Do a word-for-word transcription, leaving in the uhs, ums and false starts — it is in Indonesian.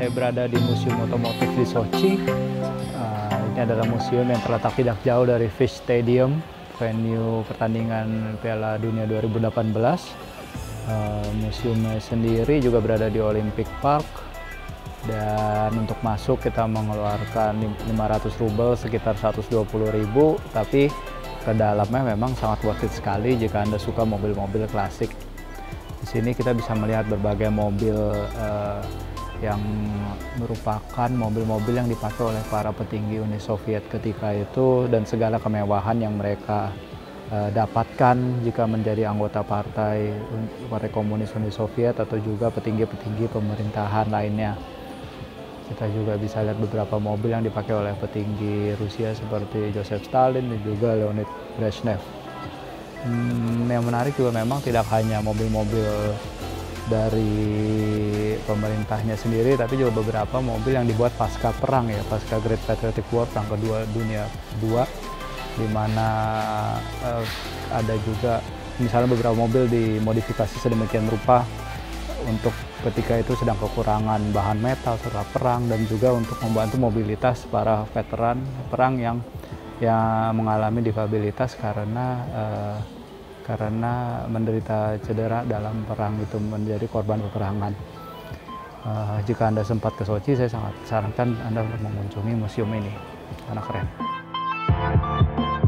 saya berada di Museum Otomotif di Sochi. Uh, ini adalah museum yang terletak tidak jauh dari Fish Stadium, venue pertandingan Piala Dunia dua ribu delapan belas. Uh, museumnya sendiri juga berada di Olympic Park. Dan untuk masuk kita mengeluarkan lima ratus rubel, sekitar seratus dua puluh ribu, tapi ke dalamnya memang sangat worth it sekali jika Anda suka mobil-mobil klasik. Di sini kita bisa melihat berbagai mobil uh, yang merupakan mobil-mobil yang dipakai oleh para petinggi Uni Soviet ketika itu dan segala kemewahan yang mereka uh, dapatkan jika menjadi anggota partai Partai Komunis Uni Soviet atau juga petinggi-petinggi pemerintahan lainnya. Kita juga bisa lihat beberapa mobil yang dipakai oleh petinggi Rusia seperti Joseph Stalin dan juga Leonid Brezhnev. Hmm, yang menarik juga memang tidak hanya mobil-mobil dari pemerintahnya sendiri, tapi juga beberapa mobil yang dibuat pasca perang ya, pasca Great Patriotic War, Perang Kedua Dunia Kedua, di mana uh, ada juga misalnya beberapa mobil dimodifikasi sedemikian rupa untuk ketika itu sedang kekurangan bahan metal setelah perang, dan juga untuk membantu mobilitas para veteran perang yang yang mengalami difabilitas karena uh, karena menderita cedera dalam perang itu, menjadi korban peperangan. Uh, jika Anda sempat ke Sochi, saya sangat sarankan Anda untuk mengunjungi museum ini, karena keren.